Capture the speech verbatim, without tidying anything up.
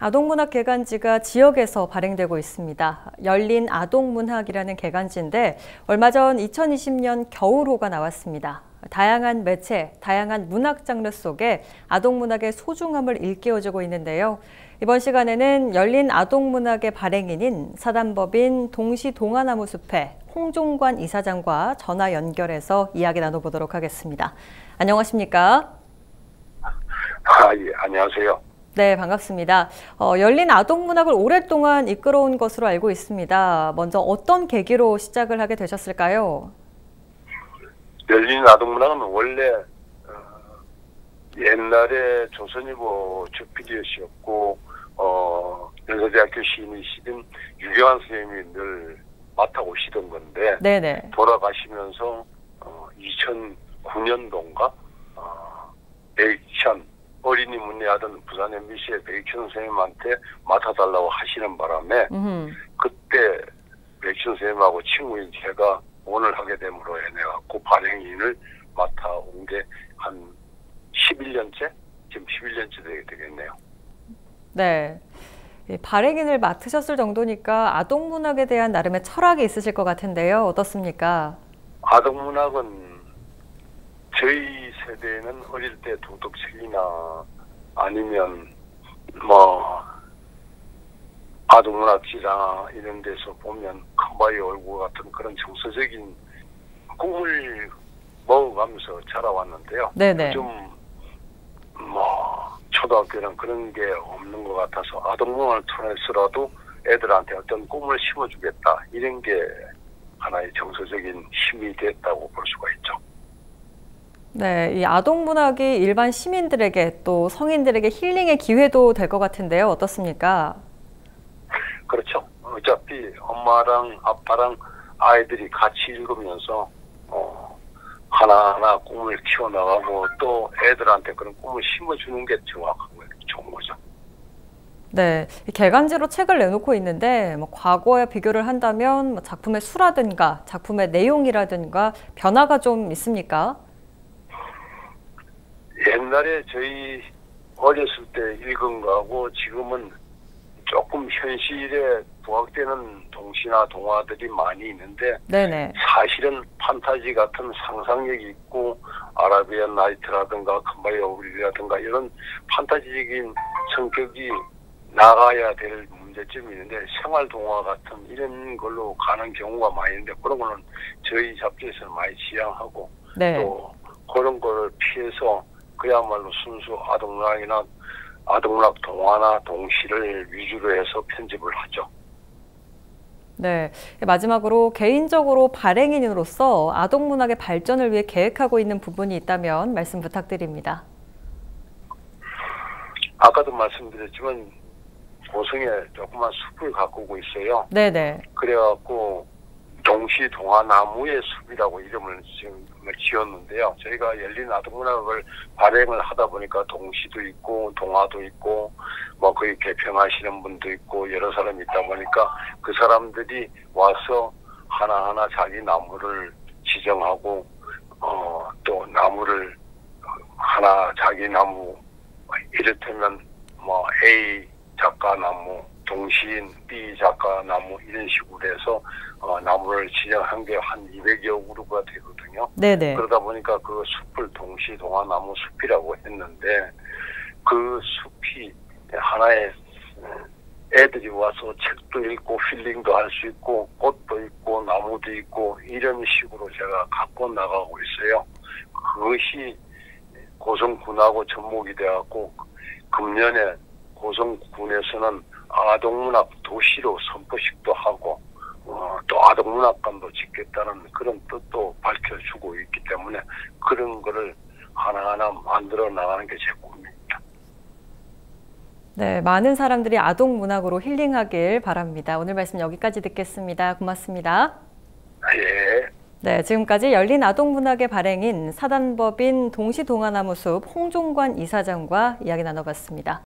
아동문학 개간지가 지역에서 발행되고 있습니다. 열린 아동문학이라는 개간지인데 얼마 전 이천이십 년 겨울호가 나왔습니다. 다양한 매체, 다양한 문학 장르 속에 아동문학의 소중함을 일깨워주고 있는데요. 이번 시간에는 열린 아동문학의 발행인인 사단법인 동시동화나무숲의 홍종관 이사장과 전화 연결해서 이야기 나눠보도록 하겠습니다. 안녕하십니까? 아, 예, 안녕하세요. 네, 반갑습니다. 어, 열린 아동문학을 오랫동안 이끌어온 것으로 알고 있습니다. 먼저 어떤 계기로 시작을 하게 되셨을까요? 열린 아동문학은 원래 어, 옛날에 조선일보 주피디였고 어, 연세대학교 시인이시던 유경환 선생님이 늘 맡아오시던 건데 네네. 돌아가시면서 어, 이천구 년도인가 어, 백천 어린이 문예하던 부산 엠비씨의 백천 선생님한테 맡아달라고 하시는 바람에 음흠. 그때 백천 선생님하고 친구인 제가 오늘 하게 됨으로 인해갖고 발행인을 맡아온 게 한 십일 년째? 지금 십일 년째 되겠네요. 네. 발행인을 맡으셨을 정도니까 아동문학에 대한 나름의 철학이 있으실 것 같은데요. 어떻습니까? 아동문학은 저희 세대는 어릴 때 도덕책이나 아니면 뭐 아동문학지나 이런 데서 보면 큰바위 얼굴 같은 그런 정서적인 꿈을 먹어가면서 자라왔는데요. 네네. 요즘 뭐 초등학교는 그런 게 없는 것 같아서 아동문학을 통해서라도 애들한테 어떤 꿈을 심어주겠다 이런 게 하나의 정서적인 힘이 됐다고 볼 수가 있죠. 네, 이 아동문학이 일반 시민들에게 또 성인들에게 힐링의 기회도 될 것 같은데요. 어떻습니까? 그렇죠. 어차피 엄마랑 아빠랑 아이들이 같이 읽으면서 어, 하나하나 꿈을 키워나가고 또 애들한테 그런 꿈을 심어주는 게 정확한 거예요. 좋은 거죠. 네, 개간지로 책을 내놓고 있는데 뭐 과거에 비교를 한다면 뭐 작품의 수라든가 작품의 내용이라든가 변화가 좀 있습니까? 옛날에 저희 어렸을 때 읽은 거하고 지금은 조금 현실에 부각되는 동시나 동화들이 많이 있는데 네네. 사실은 판타지 같은 상상력이 있고 아라비안 나이트라든가 컴바이 오블리라든가 이런 판타지적인 성격이 나가야 될 문제점이 있는데 생활 동화 같은 이런 걸로 가는 경우가 많이 있는데 그런 거는 저희 잡지에서는 많이 지양하고 네. 또 그런 거를 피해서 그야말로 순수 아동문학이나 아동문학 동화나 동시를 위주로 해서 편집을 하죠. 네, 마지막으로 개인적으로 발행인으로서 아동문학의 발전을 위해 계획하고 있는 부분이 있다면 말씀 부탁드립니다. 아까도 말씀드렸지만 고성에 조그만 숲을 가꾸고 있어요. 네네. 그래갖고 동시 동화나무의 숲이라고 이름을 지금 지었는데요. 저희가 열린 아동문학을 발행을 하다 보니까 동시도 있고 동화도 있고 뭐 거기 개평하시는 분도 있고 여러 사람이 있다 보니까 그 사람들이 와서 하나하나 자기 나무를 지정하고 어, 또 나무를 하나 자기 나무 이를테면 뭐 A 작가 나무 동시인 B 작가 나무 이런 식으로 해서 어, 나무를 지정한 게 한 이백여 그루가 되거든요. 네네. 그러다 보니까 그 숲을 동시 동화나무 숲이라고 했는데 그 숲이 하나의 애들이 와서 책도 읽고 힐링도 할 수 있고 꽃도 있고 나무도 있고 이런 식으로 제가 갖고 나가고 있어요. 그것이 고성군하고 접목이 되었고 금년에 고성군에서는 아동문학 도시로 선포식도 하고 어, 또 아동문학관도 짓겠다는 그런 뜻도 밝혀주고 있기 때문에 그런 거를 하나하나 만들어 나가는 게 제 꿈입니다. 네, 많은 사람들이 아동문학으로 힐링하길 바랍니다. 오늘 말씀 여기까지 듣겠습니다. 고맙습니다. 예. 네, 지금까지 열린 아동문학의 발행인 사단법인 동시동화나무숲 홍종관 이사장과 이야기 나눠봤습니다.